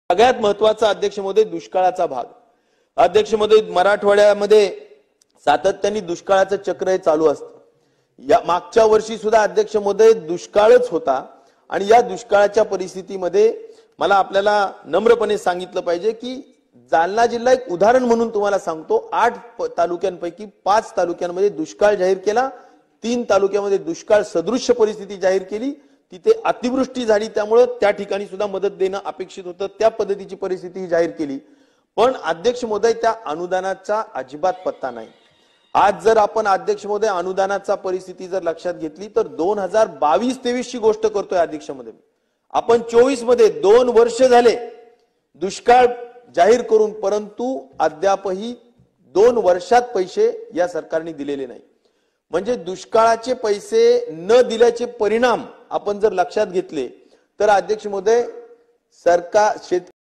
सगळ्यात महत्त्वाचा अध्यक्ष महोदय दुष्काळाचा भाग। अध्यक्ष महोदय मराठवाड्यामध्ये सातत्याने दुष्काळाचं चक्र हे चालू असतं। या मागच्या वर्षी सुद्धा अध्यक्ष महोदय दुष्काळच होता आणि या दुष्काळाच्या परिस्थितीमध्ये मला आपल्याला नम्रपणे सांगितलं पाहिजे की जालना जिल्हा एक उदाहरण म्हणून तुम्हाला सांगतो। 8 तालुक्यांपैकी 5 तालुक्यांमध्ये दुष्काळ जाहीर केला, 3 तालुक्यांमध्ये दुष्काळ सदृश्य परिस्थिती जाहीर केली। तिथे अतिवृष्टी झाली, त्यामुळे त्या ठिकाणी सुद्धा मदत देणं अपेक्षित होतं, त्या पद्धतीची परिस्थिती जाहीर केली। पण अध्यक्ष महोदय त्या अनुदानाचा अजिबात पत्ता नाही। आज जर आपण अध्यक्ष महोदय अनुदानाचा परिस्थिती जर लक्षात घेतली तर 2022-23 ची गोष्ट करतोय अध्यक्ष महोदय। आपण 24 मध्ये 2 वर्ष झाले दुष्काळ जाहीर करून, परंतु अद्यापही 2 वर्षात पैसे या सरकारने दिलेले नाही। म्हणजे दुष्काळाचे पैसे न दिल्याचे परिणाम आपण जर लक्षात घेतले तर अध्यक्ष महोदय सरकार